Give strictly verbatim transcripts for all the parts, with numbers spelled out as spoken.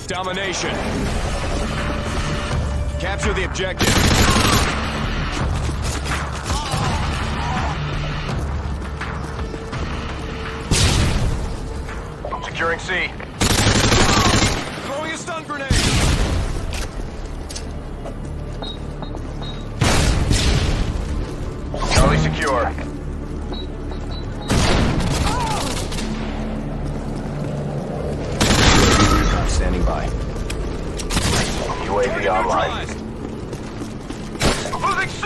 Domination. Capture the objective. Securing C. Throwing a stun grenade. Charlie secure. Standing by. U A V online. Losing C!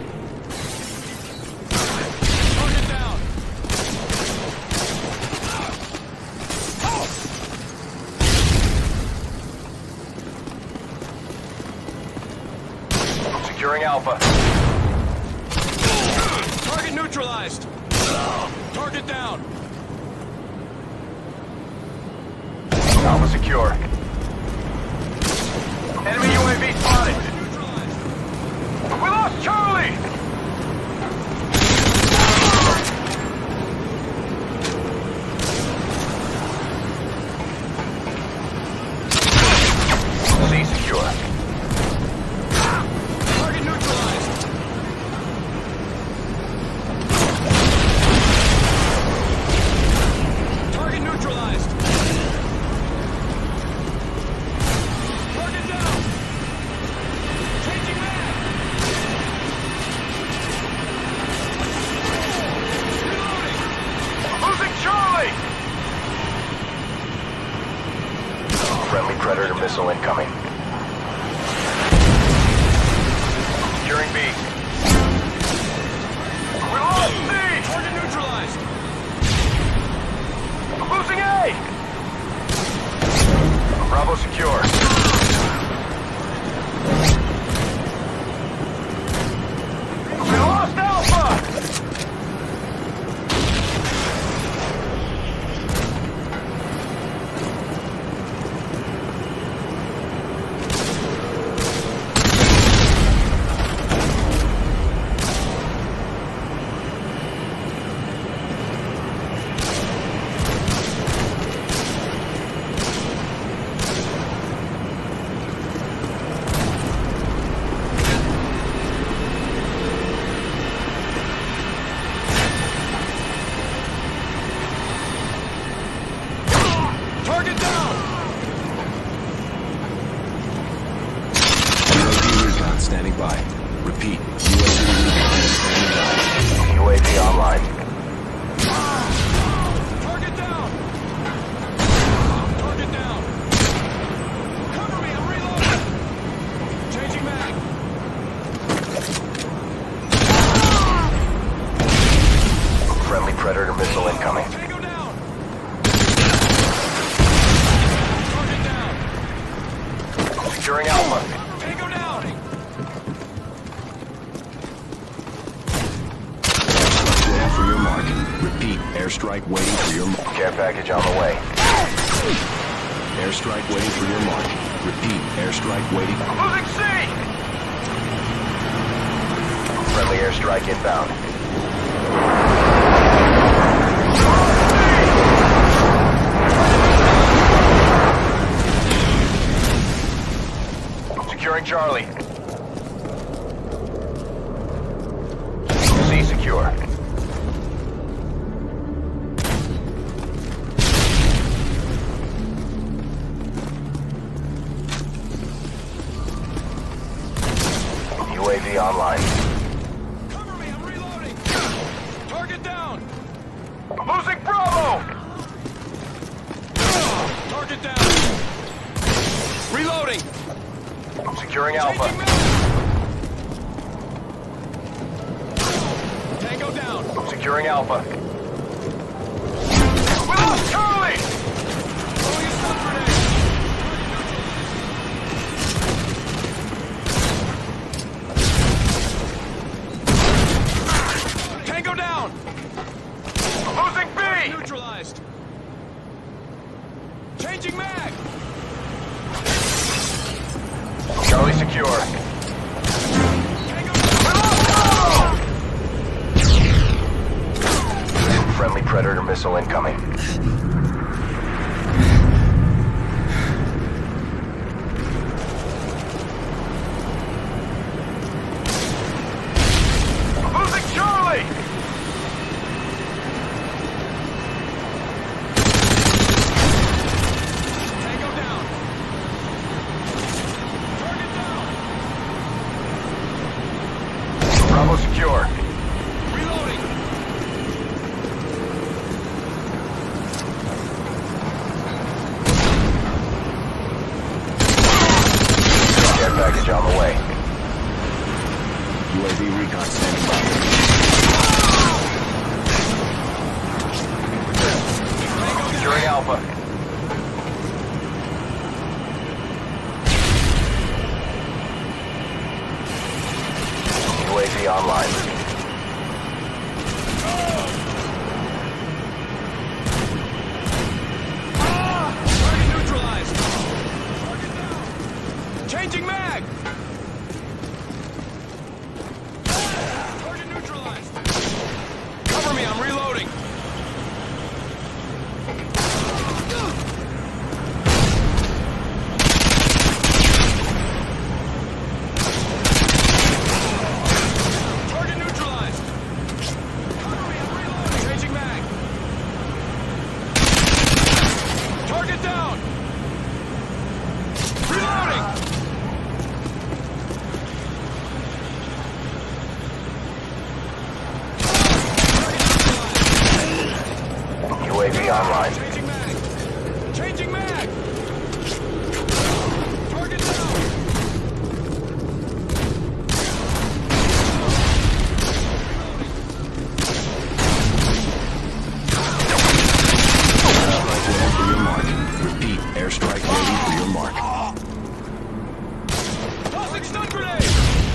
Target down. Securing Alpha. Target neutralized. Target down. Alpha secure. Enemy U A V spotted. We lost Charlie! C secure. Target neutralized. Target neutralized. Target down. Changing mag. Reloading. Losing Charlie. Friendly Predator missile incoming. Securing B. We lost C! Target neutralized. Losing A! Bravo secure. We lost Alpha! Target down! U A V recon standing by. Repeat. U A V recon standing by. U A V online. Target down! Target down! Cover me, I'm reloading! Changing mag! Friendly Predator missile incoming. Tango down! Securing Alpha. Tango down! Stand for your mark. Repeat, airstrike waiting for your mark. Care package on the way. Airstrike waiting for your mark. Repeat, airstrike waiting. Losing C! Friendly airstrike inbound. Securing Charlie. C secure. U A V online. Cover me, I'm reloading. Target down. Losing Bravo. Target down. Reloading. Securing Alpha. Tango down. Securing Alpha. We lost Charlie! Throwing a stun grenade. Tango down! Losing B! Neutralized. Changing mag! Charlie secure. Friendly Predator missile incoming. secure. Reloading. Care package on the way. U A V recon standing by. Securing Alpha. U A V online. Target neutralized. Changing mag. Target neutralized. Cover me, I'm reloading. Target neutralized. Cover me, I'm reloading. Changing mag. Target down. Reloading. U A V online. Changing mag. Changing mag. Target down. Rifle for your mark. Repeat, airstrike ready for your mark. Tossing stun grenade.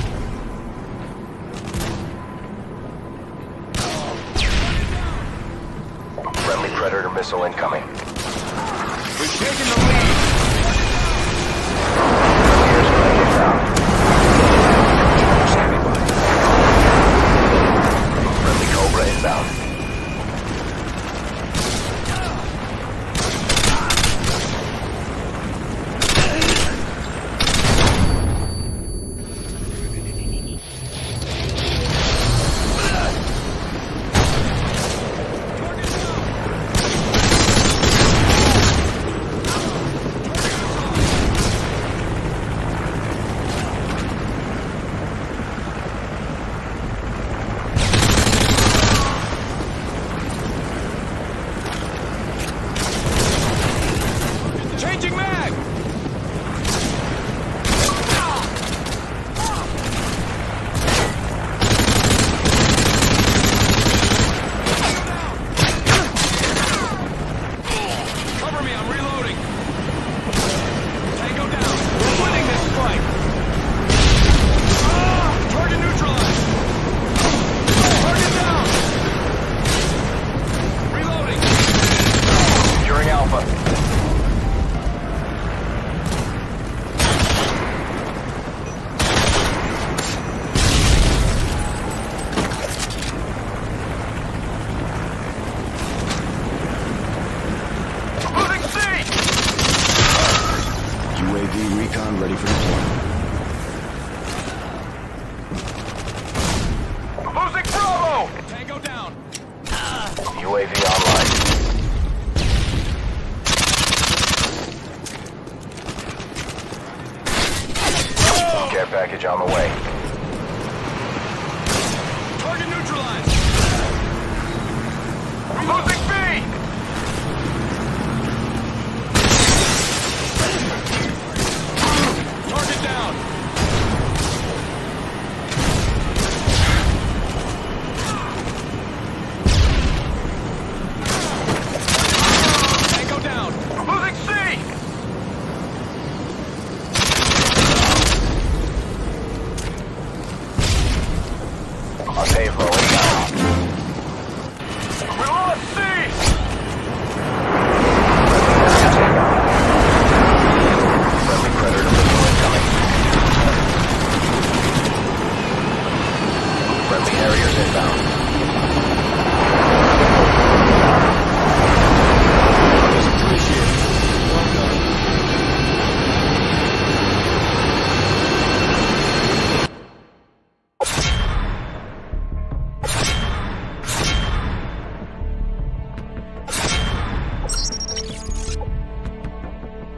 Friendly Predator missile incoming. We've taken the lead. Airstrike inbound. Standing by. Friendly Cobra inbound. Changing mag. Cover me, I'm reloading. Tango down. We're winning this fight. Ah, target neutralized. Target down. Reloading. Securing Alpha. Losing C! U A V recon ready for deployment. Losing Bravo! Tango down. U A V online. Care package on the way. Target neutralized. Losing B! Target down. Tango down. Losing C! On save low inbound. We lost C! Friendly Predator missile incoming. Friendly Harriers inbound.